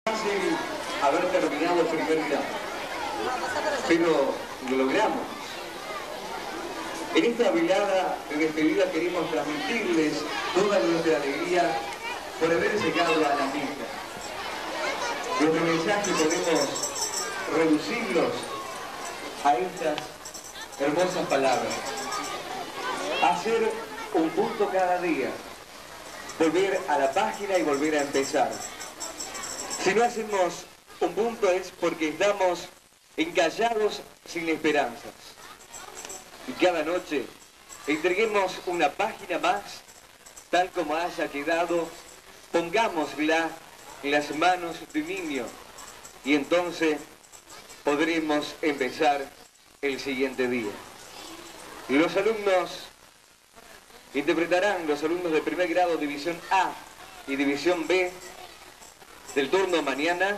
Fácil haber terminado el primer grado, pero lo logramos. En esta velada de despedida queremos transmitirles toda nuestra alegría por haber llegado a la meta. Nuestro mensaje podemos reducirlos a estas hermosas palabras: hacer un punto cada día, volver a la página y volver a empezar. Si no hacemos un punto es porque estamos encallados sin esperanzas. Y cada noche entreguemos una página más, tal como haya quedado, pongámosla en las manos de un niño y entonces podremos empezar el siguiente día. Los alumnos interpretarán, los alumnos de primer grado, División A y División B, del turno mañana,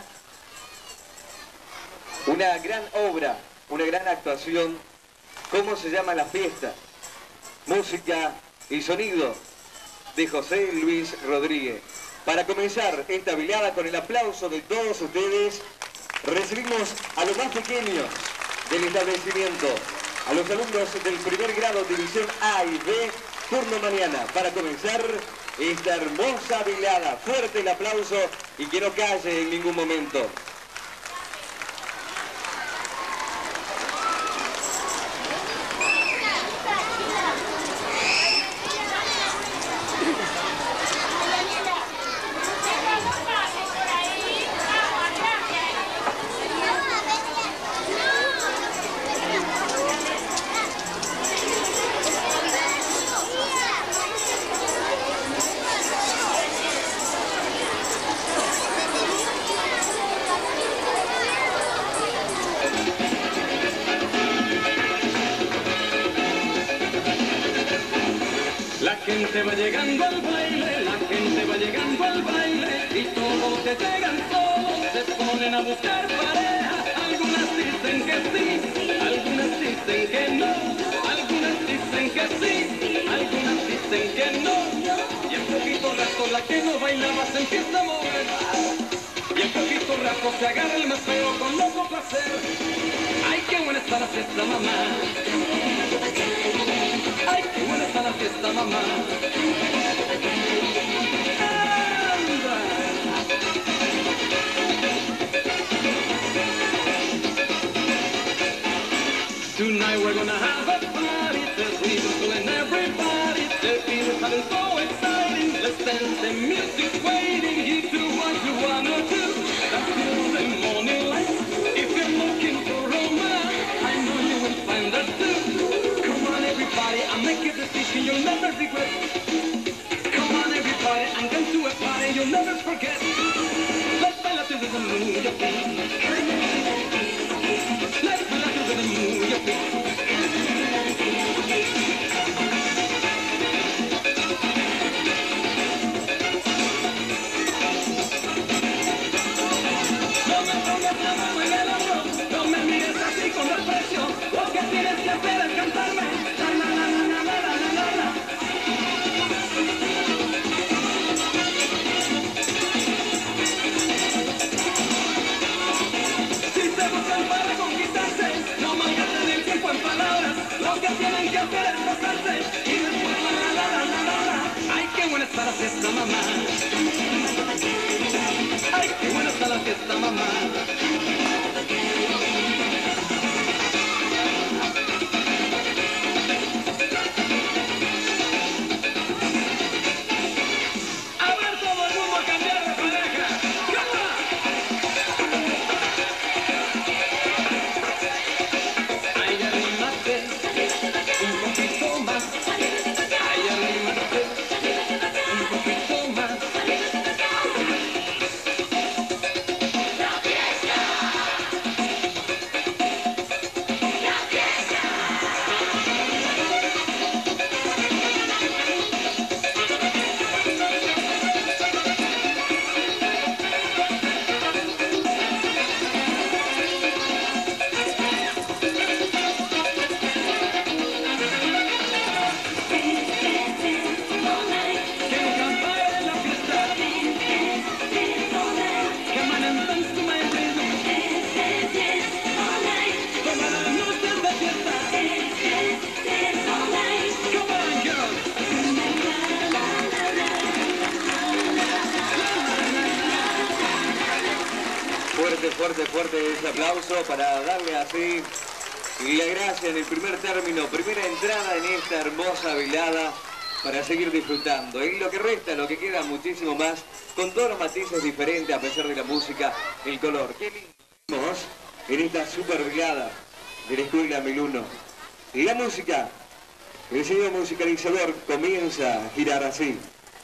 una gran obra, una gran actuación. ¿Cómo se llama la fiesta? Música y sonido de José Luis Rodríguez. Para comenzar esta velada, con el aplauso de todos ustedes, recibimos a los más pequeños del establecimiento, a los alumnos del primer grado, División A y B, turno mañana, para comenzar esta hermosa velada. Fuerte el aplauso y que no calle en ningún momento. La gente va llegando al baile, la gente va llegando al baile, y todos los que llegan solos se ponen a buscar pareja. Algunas dicen que sí, algunas dicen que no, algunas dicen que sí, algunas dicen que no. Y en poquito rato la que no bailaba se empieza a mover, y en poquito rato se agarra el más feo con loco placer. ¡Ay, qué buena está la fiesta, mamá! ¡Ay, qué buena está la fiesta, mamá! ¡Anda! Tonight we're gonna have a party, there's reasons to and everybody. The beat is having so exciting, let's dance, the music's waiting. You do what you wanna do, until the morning light. If you're looking for romance, I know you will find that too. Come on everybody, and make a decision you'll never regret. Come on everybody, and go to a party you'll never forget. Let's bailar to the moon, your feet. Let's bailar to the moon, your feet. No me mires así con desprecio, lo que tienes que hacer es cantarme. La, la, la, la, la, la, la, la, la. Si se buscan para conquistarse, no malgasten el tiempo en palabras. Lo que tienen que hacer es gozarse y después la, la, la, la, la, la. Ay, qué buena está la fiesta, mamá. Ay, qué buena está la fiesta, mamá. La Fuerte, fuerte, fuerte ese aplauso para darle así la gracia en el primer término, primera entrada en esta hermosa velada para seguir disfrutando. Y lo que resta, lo que queda muchísimo más, con todos los matices diferentes a pesar de la música, el color. Qué lindo en esta super velada de la Escuela 1001. Y la música, el señor musicalizador comienza a girar así.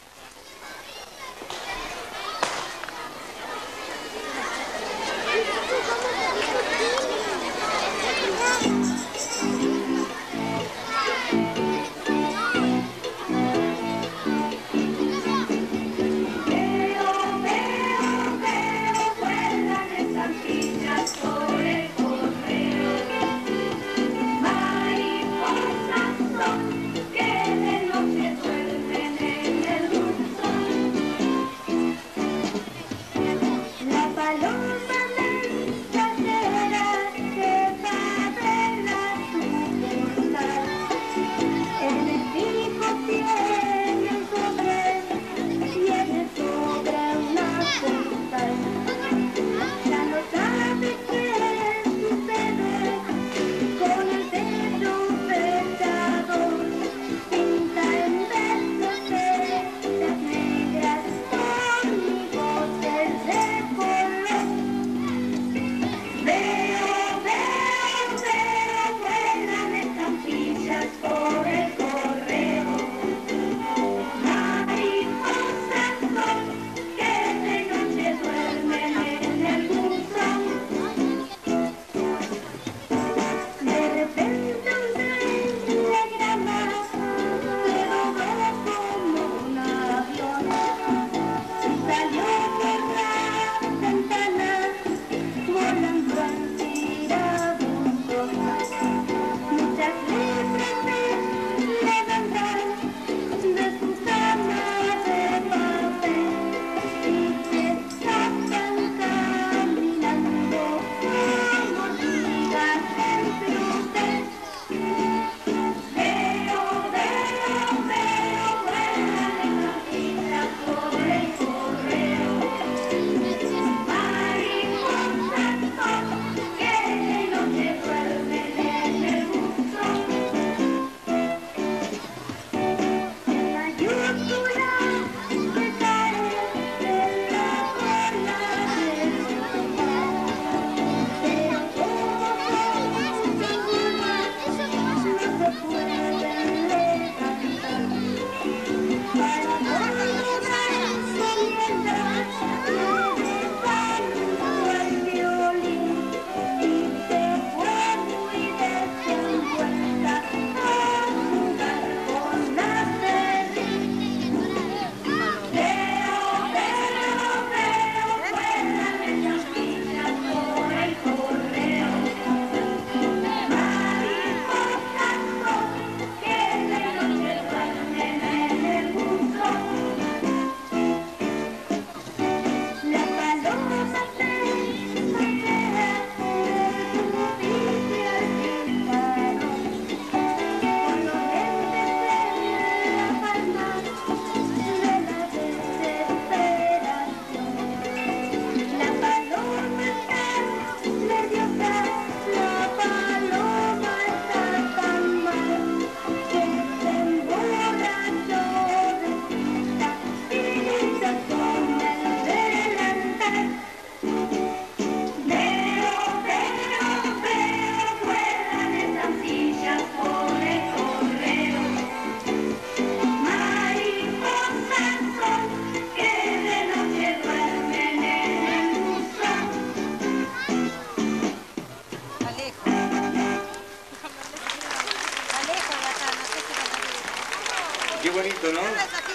Qué bonito, ¿no?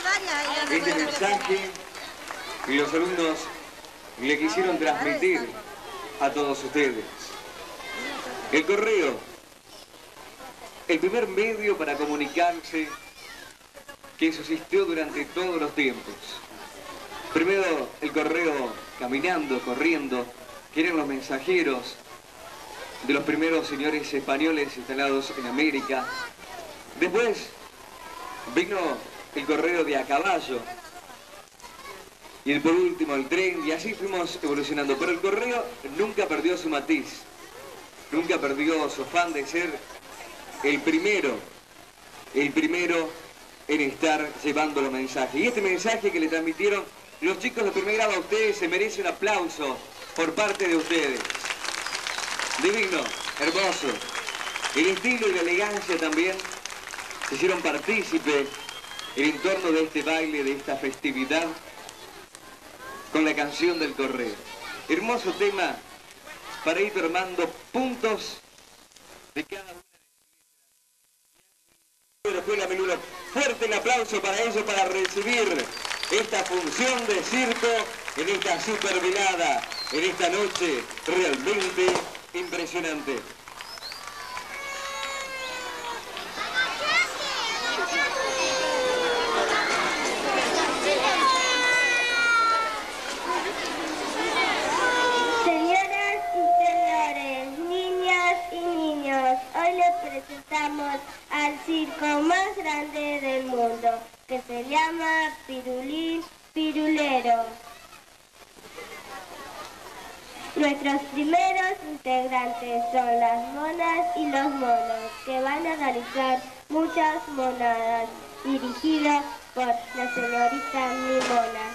Este mensaje que los alumnos le quisieron transmitir a todos ustedes. El correo, el primer medio para comunicarse que subsistió durante todos los tiempos. Primero el correo caminando, corriendo, que eran los mensajeros de los primeros señores españoles instalados en América. Después vino el correo de a caballo, y por último el tren, y así fuimos evolucionando. Pero el correo nunca perdió su matiz, nunca perdió su afán de ser el primero en estar llevando los mensajes. Y este mensaje que le transmitieron los chicos de primer grado a ustedes se merece un aplauso por parte de ustedes. Divino, hermoso. El estilo y la elegancia también se hicieron partícipe en torno de este baile, de esta festividad, con la canción del correo. Hermoso tema para ir armando puntos de cada una de la Escuela Melula. Fuerte el aplauso para ellos, para recibir esta función de circo en esta super velada, en esta noche realmente impresionante. Hoy les presentamos al circo más grande del mundo, que se llama Pirulín Pirulero. Nuestros primeros integrantes son las monas y los monos, que van a realizar muchas monadas, dirigidos por la señorita Mimona.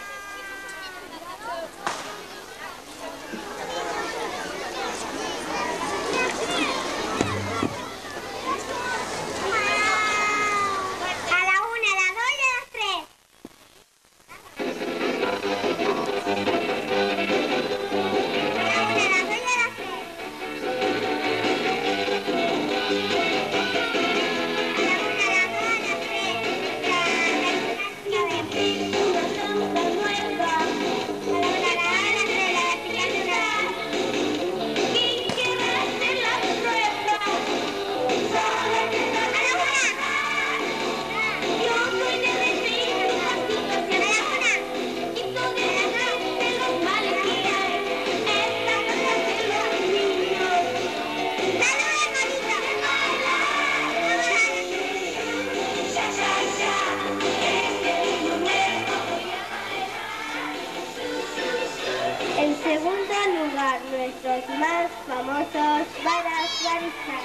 En segundo lugar, nuestros más famosos barazzaristas.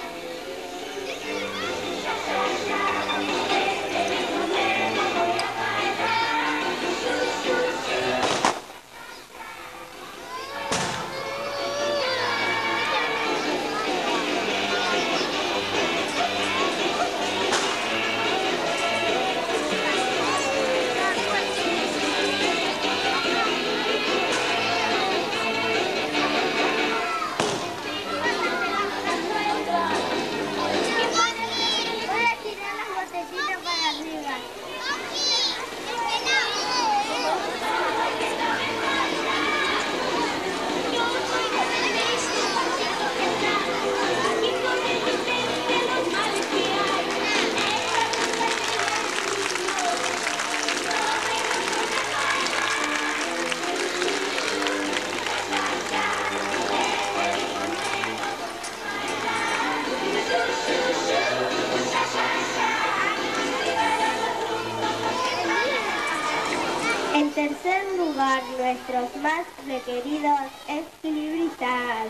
En tercer lugar, nuestros más requeridos equilibristas.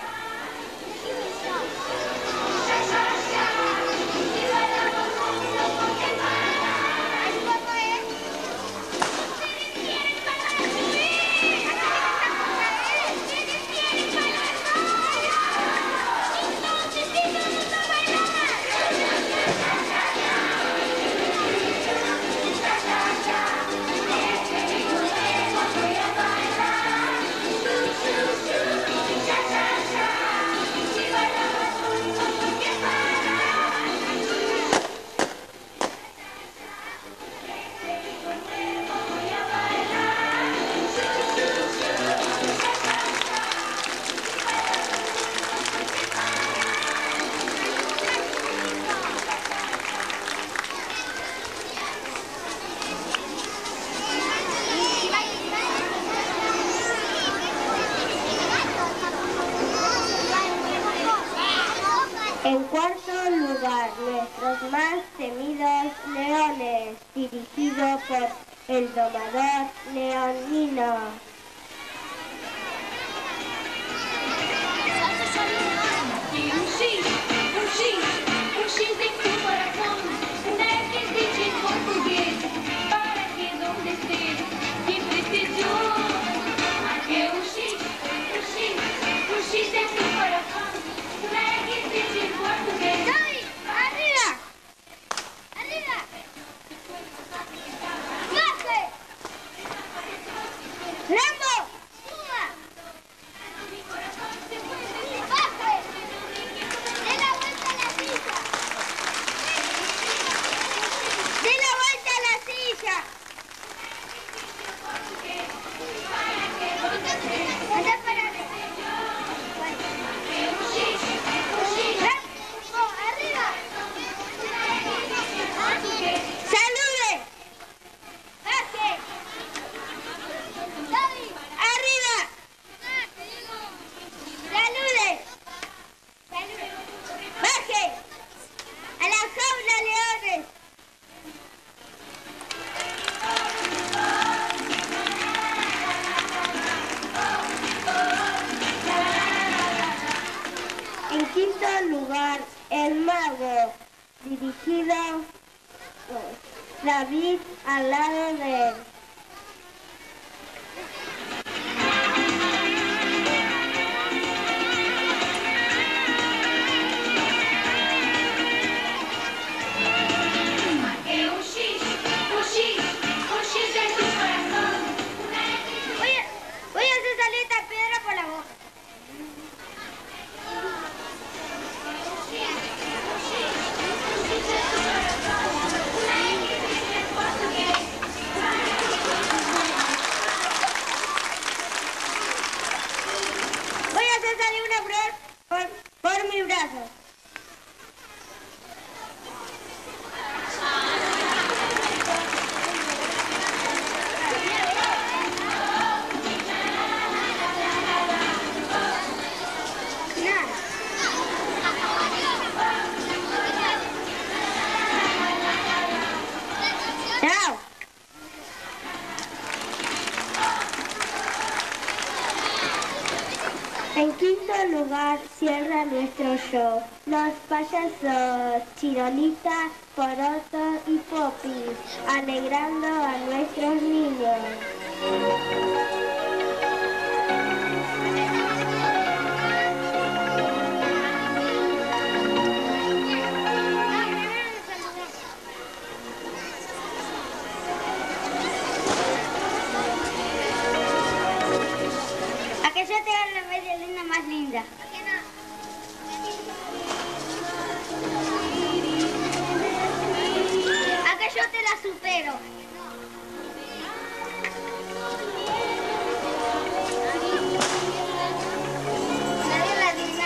En cuarto lugar, nuestros más temidos leones, dirigidos por el domador leonino. En quinto lugar, el mago, dirigido por David al lado de él. Voy a hacer salir esta piedra por la boca. Voy a hacer salir una flor por mi brazo. En quinto lugar, cierra nuestro show los payasos Chirolita, Poroto y Popis, alegrando a nuestros niños. A que yo te haga la media luna más linda. A que yo te la supero. Nadie la adivina.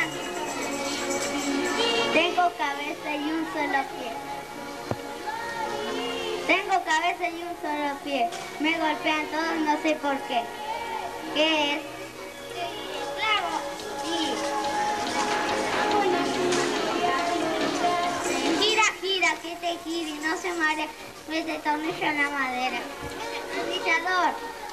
Tengo cabeza y un solo pie. Tengo cabeza y un solo pie. Me golpean todos, no sé por qué. ¿Qué es? Gira, gira, que te gire y no se mare, pues te tornillo en la madera. Atornillador.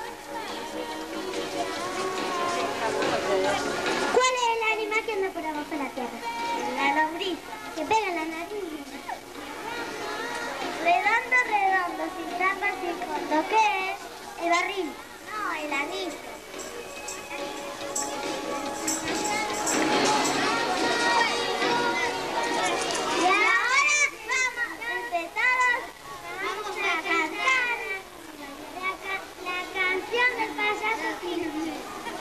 ¿Cuál es el animal que anda por abajo de la tierra? La lombriz, que pega en la nariz. Redondo, redondo, sin trampa, sin fondo. ¿Qué es? El barril. No, el anís. Y ahora vamos, entre todos, vamos a cantar la canción del payaso Filipín.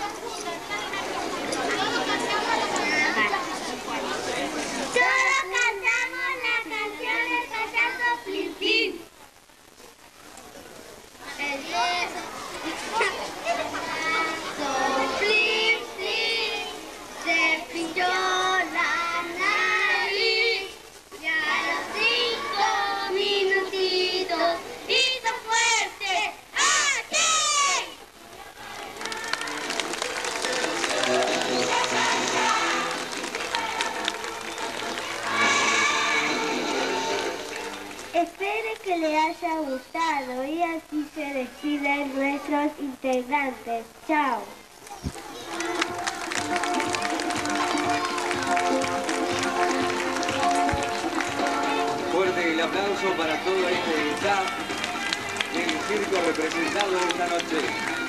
Todos cantamos la canción del payaso Filipín. El Flip, flip, se pinchó la nariz y a los 5 minutitos hizo fuerte aquí. Espero que le haya gustado y así se despiden nuestros integrantes. Chao. Fuerte el aplauso para todo este staff del circo representado esta noche.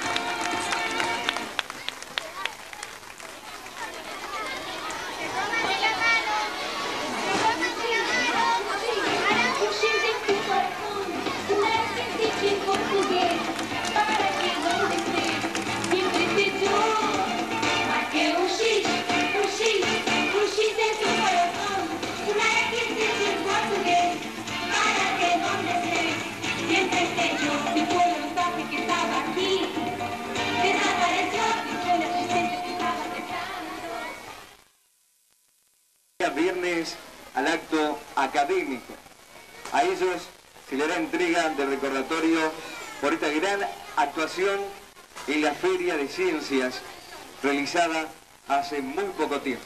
Viernes al acto académico. A ellos se le da entrega de recordatorio por esta gran actuación en la Feria de Ciencias realizada hace muy poco tiempo.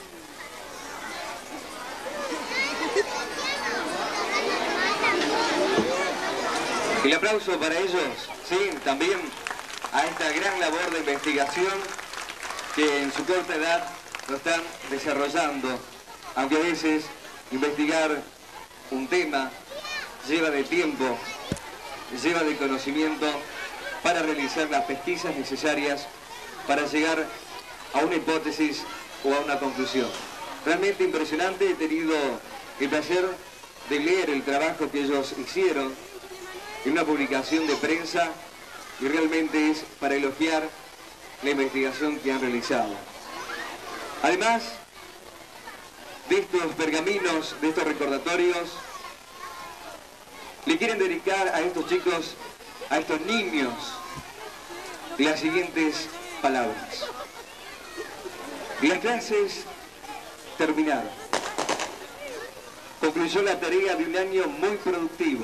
El aplauso para ellos, sí, también a esta gran labor de investigación que en su corta edad lo están desarrollando. Aunque a veces investigar un tema lleva de tiempo, lleva de conocimiento para realizar las pesquisas necesarias para llegar a una hipótesis o a una conclusión. Realmente impresionante, he tenido el placer de leer el trabajo que ellos hicieron en una publicación de prensa y realmente es para elogiar la investigación que han realizado. Además, de estos pergaminos, de estos recordatorios, le quieren dedicar a estos chicos, a estos niños, las siguientes palabras. Las clases terminaron. Concluyó la tarea de un año muy productivo.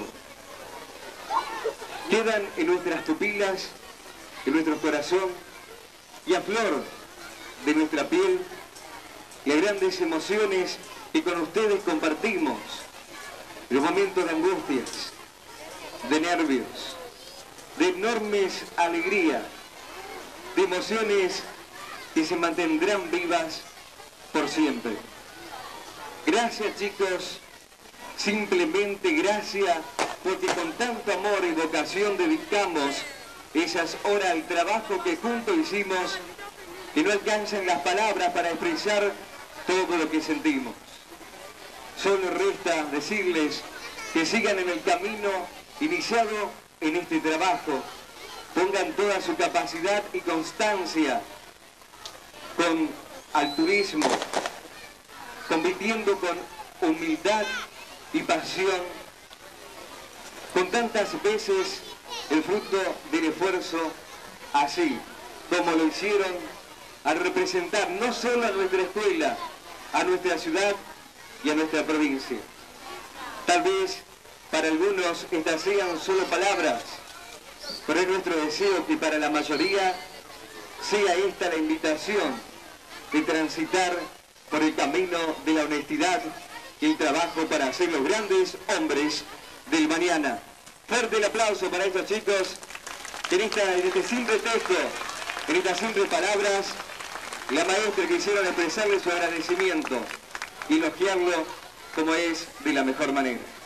Quedan en nuestras pupilas, en nuestro corazón y a flor de nuestra piel las grandes emociones que con ustedes compartimos, los momentos de angustias, de nervios, de enormes alegrías, de emociones que se mantendrán vivas por siempre. Gracias, chicos, simplemente gracias, porque con tanto amor y vocación dedicamos esas horas al trabajo que juntos hicimos, que no alcanzan las palabras para expresar todo lo que sentimos. Solo resta decirles que sigan en el camino iniciado en este trabajo, pongan toda su capacidad y constancia con altruismo, convirtiendo con humildad y pasión, con tantas veces el fruto del esfuerzo, así como lo hicieron al representar no solo a nuestra escuela, a nuestra ciudad y a nuestra provincia. Tal vez para algunos estas sean solo palabras, pero es nuestro deseo que para la mayoría sea esta la invitación de transitar por el camino de la honestidad y el trabajo para ser los grandes hombres del mañana. Fuerte el aplauso para estos chicos que en este simple texto, en estas simples palabras, la maestra quisieron expresarle su agradecimiento y elogiarlo como es de la mejor manera.